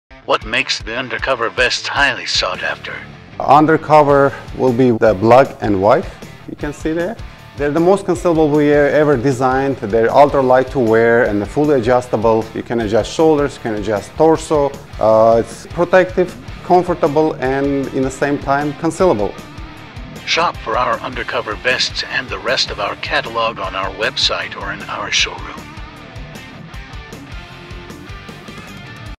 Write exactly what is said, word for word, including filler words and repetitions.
What makes the undercover vest highly sought after? Undercover will be the black and white, you can see there. They're the most concealable we ever designed. They're ultra light to wear and fully adjustable. You can adjust shoulders, you can adjust torso. Uh, it's protective, comfortable, and in the same time concealable. Shop for our undercover vests and the rest of our catalog on our website or in our showroom.